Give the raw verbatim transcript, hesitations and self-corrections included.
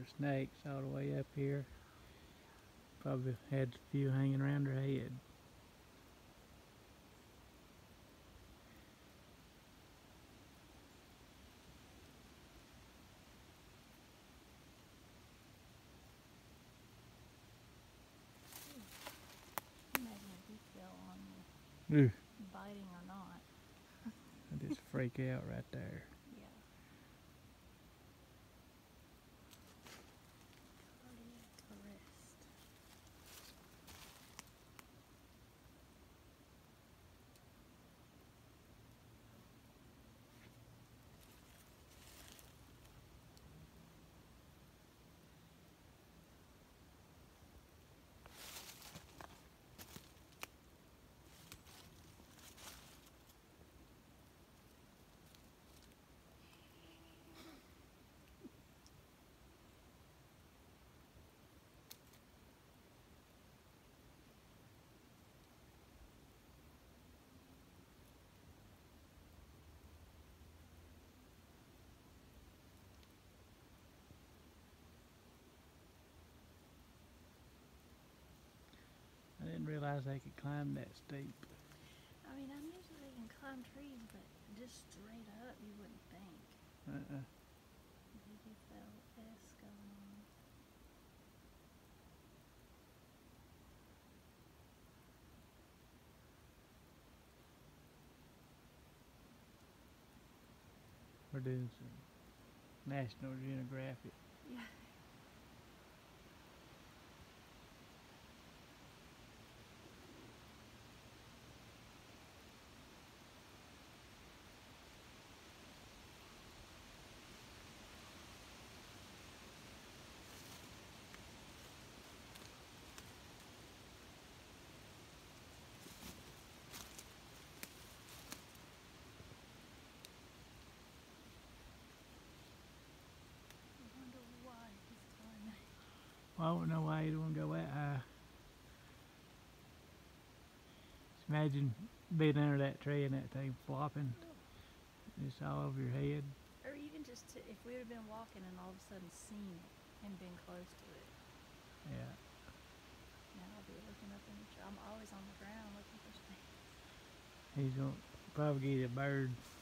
snakes all the way up here. Probably had a few hanging around her head. Imagine if he fell on you, Ooh, biting or not. I just freak out right there. Yeah. Cardiac arrest. I didn't realize they could climb that steep. I mean, I knew that they can climb trees, but just straight up, you wouldn't think. Uh-uh. Baby fell S going on. We're doing some National Geographic. Yeah. I wonder why he's climbing. Well, I don't know why you'd want to go that high. Just imagine being under that tree and that thing flopping just all over your head. Or even just to, if we would have been walking and all of a sudden seen it and been close to it. Yeah. Now I'll be looking up in the tree. I'm always on the ground looking for snakes. He's going to probably get a bird.